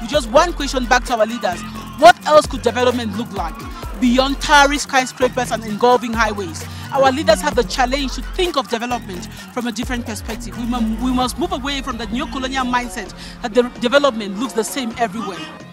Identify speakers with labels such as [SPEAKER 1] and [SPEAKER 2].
[SPEAKER 1] with just one question back to our leaders: what else could development look like beyond towering skyscrapers and engulfing highways? Our leaders have the challenge to think of development from a different perspective. We must move away from the neo-colonial mindset that the development looks the same everywhere.